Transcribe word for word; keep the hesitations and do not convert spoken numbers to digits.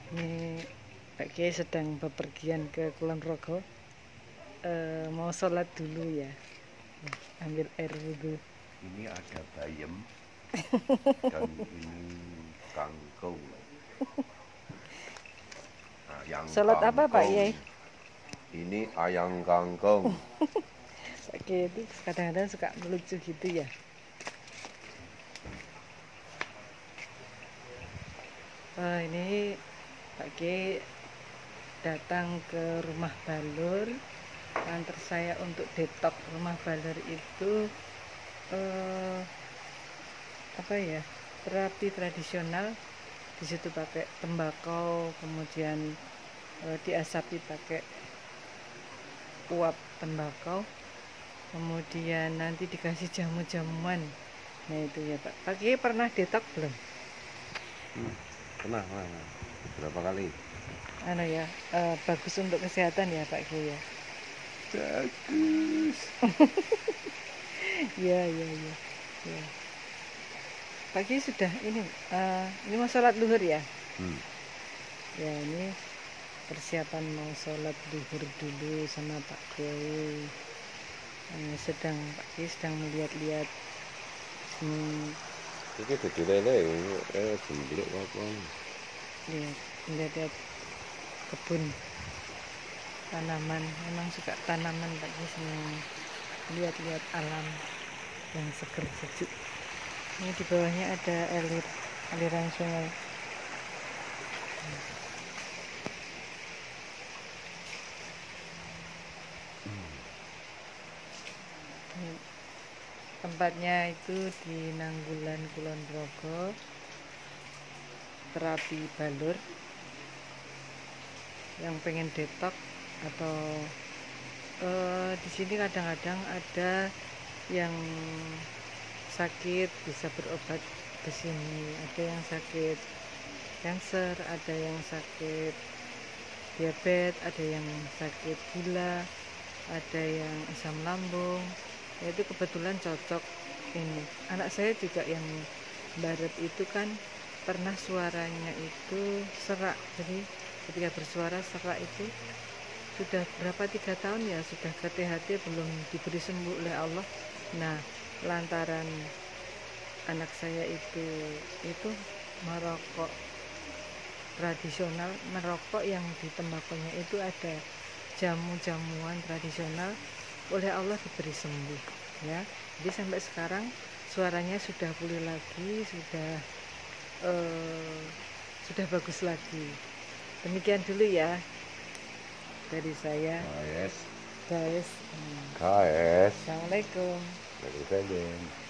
Ini Pak Kiai sedang bepergian ke Kulon Progo. E, mau sholat dulu ya, ambil air wudhu. Ini ada bayam dan ini kangkung. Ayam Sholat apa Pak kangkung. Kiai? Ini ayam kangkung. Pak Kiai itu kadang-kadang suka melucu gitu ya. Oh, ini Pak Kiai datang ke rumah balur, antar saya untuk detok. Rumah balur itu eh, apa ya, terapi tradisional. Di situ pakai tembakau, kemudian eh, diasapi pakai uap tembakau, kemudian nanti dikasih jamu-jamuan. Nah itu ya Pak. Pak Kiai pernah detok belum? Hmm, pernah, pernah. Berapa kali? Ano ya, eh, bagus untuk kesehatan ya Pak Kiai ya. Bagus. Iya iya iya. Ya. Pak Kiai sudah ini, uh, ini mau sholat duhur ya? Hmm. Ya ini persiapan mau sholat duhur dulu sama Pak Kiai. Uh, sedang Pak Kiai sedang melihat-lihat. Hmm, Iki dadi lele, eh jemblik apa? lihat, lihat-lihat kebun tanaman. Memang suka tanaman Pak Kiai, senang lihat-lihat alam yang seger sejuk. Ini di bawahnya ada alir, aliran sungai. Ini tempatnya itu di Nanggulan Kulon Progo, terapi balur. Yang pengen detok atau uh, di sini kadang-kadang ada yang sakit bisa berobat ke sini. Ada yang sakit kanker, ada yang sakit diabetes, ada yang sakit gula, ada yang asam lambung. Ya, itu kebetulan cocok ini. Anak saya juga yang baret itu kan pernah suaranya itu serak, jadi ketika bersuara serak itu sudah berapa tiga tahun ya, sudah ke T H T belum diberi sembuh oleh Allah. Nah, lantaran anak saya itu itu merokok tradisional, merokok yang di tembakunya itu ada jamu-jamuan tradisional, oleh Allah diberi sembuh ya. Jadi sampai sekarang suaranya sudah pulih lagi, sudah uh, sudah bagus lagi. Demikian dulu ya dari saya. Guys. Guys. Guys. Assalamualaikum. Waalaikumsalam.